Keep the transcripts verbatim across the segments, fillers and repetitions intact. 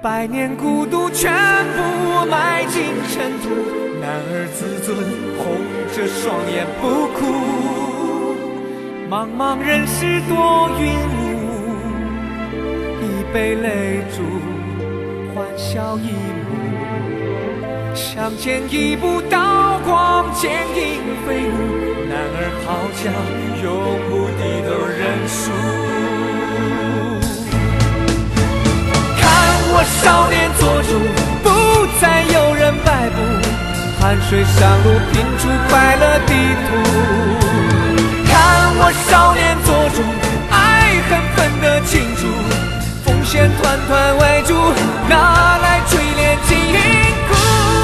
百年孤独全部埋进尘土，男儿自尊红着双眼不哭。茫茫人世多云雾，一杯泪烛欢笑一幕。向前一步，刀光剑影飞舞，男儿号角永不低头认输。我少年做主，不再有人摆布，汗水上路，拼出快乐地图。看我少年做主，爱恨分得清楚，奉献团团围住，拿来锤炼筋骨。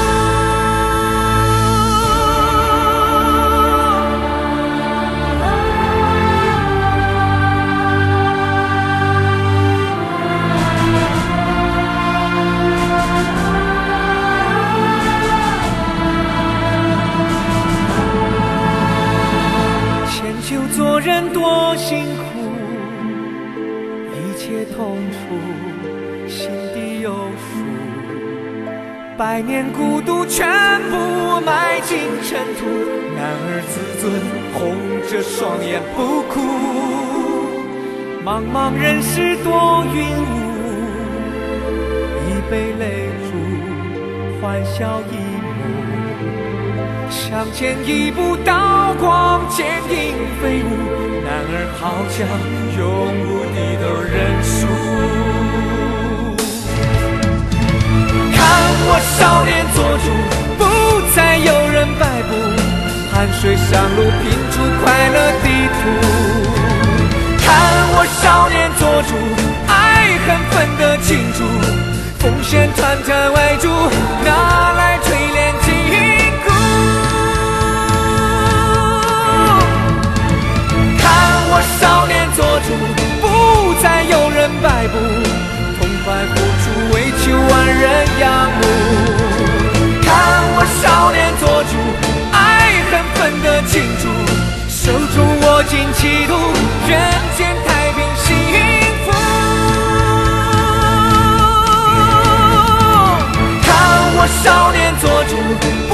做人多辛苦，一切痛楚心底有数。百年孤独全部埋进尘土，男儿自尊红着双眼不哭。茫茫人世多云雾，一杯泪烛欢笑一幕。向前一步，刀光剑影飞舞，男儿号角永不低头认输。看我少年做主，不再有人摆布，汗水上路，拼出快乐地图。看我少年做主，爱恨分得清楚，奉献团团围住，拿来锤炼筋骨。我少年做主，不再有人摆布，痛快付出，为求万人仰慕。看我少年做主，爱恨分得清楚，手中握紧气度，人间太平幸福。看我少年做主，